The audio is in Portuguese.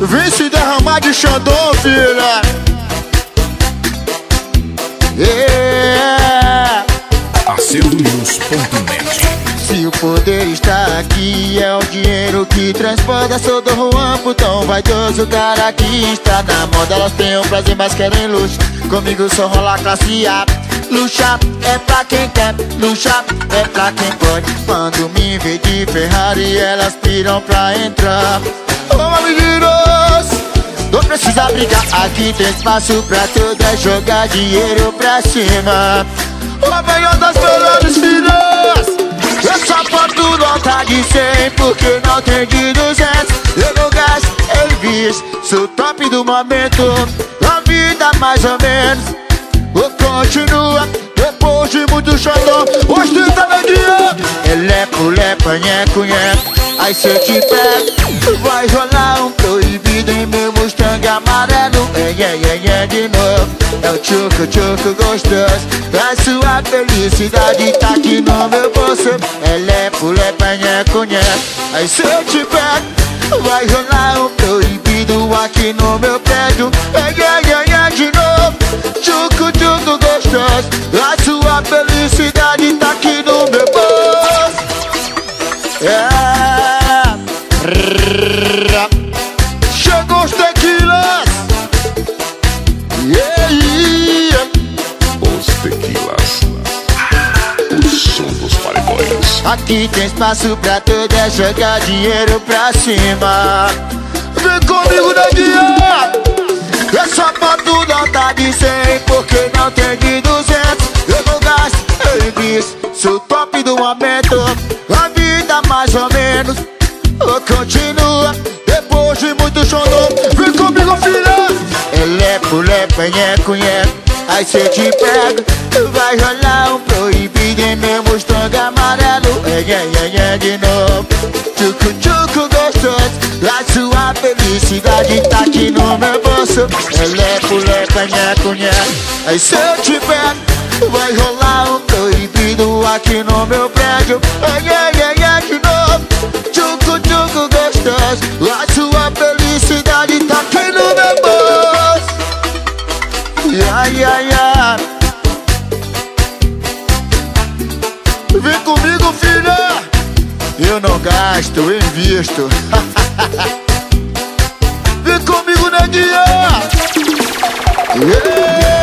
Vem se derramar de Xandão, filha. Acerdonews.net. Se o poder está aqui, é o dinheiro que transborda. Sou do Juan, putão vaidoso, o cara que está na moda. Elas têm o prazer, mas querem luxo. Comigo só rola classe A. Luxar é pra quem quer, luxar é pra quem pode. Quando me vê de Ferrari, elas piram pra entrar. Ô, meninos, não precisa brigar, aqui tem espaço pra tudo. É jogar dinheiro pra cima. O maior das melhores filhas. Eu só boto nota de 100, porque não tem de 200. Eu não gasto em bis, sou top do momento. A vida mais ou menos continua depois de muito xandão. Hoje tá na dia. Elepo, lepa, nheco, nheco. Aí se eu te pego, vai rolar um proibido em meu Mustang amarelo. De novo. É o tchucu, tchucu gostoso. A sua felicidade tá aqui no meu bolso. Elepo, lepa, nheco, nheco. Aí se eu te pego, vai rolar um proibido aqui no meu prédio. De novo. Tchucu, tchucu gostoso. A sua felicidade tá aqui no meu bolso. Chegou os tequilas. Os tequilas. O som dos paredões. Aqui tem espaço pra tudo, é jogar dinheiro pra cima. Vem comigo, neguinha. Eu só boto nota de 100, porque não tem de 200. Eu não gasto em bis, sou top do momento. A vida mais ou menos continua depois de muito xandão. Vem comigo, filha. Elepo, lepa, nheco, nheco. Aí se eu te pego, vai rolar um proibido em meu Mustang amarelo. De novo. Tchucu, tchucu gostoso. A sua felicidade tá aqui no meu bolso. Elepo, lepa, nheco, nheco. Aí se eu te pego, vai rolar um proibido aqui no meu prédio. De novo. Tchucu, tchucu gostoso. A sua felicidade tá aqui no meu bolso. Vem comigo, filha. Eu não gasto, eu invisto. Vem comigo, neguinha.